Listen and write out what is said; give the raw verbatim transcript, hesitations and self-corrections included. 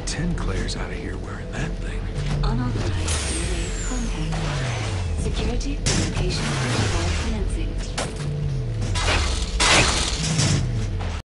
ten Claires out of here wearing that thing. Unauthorized D N A contact. Security location critical.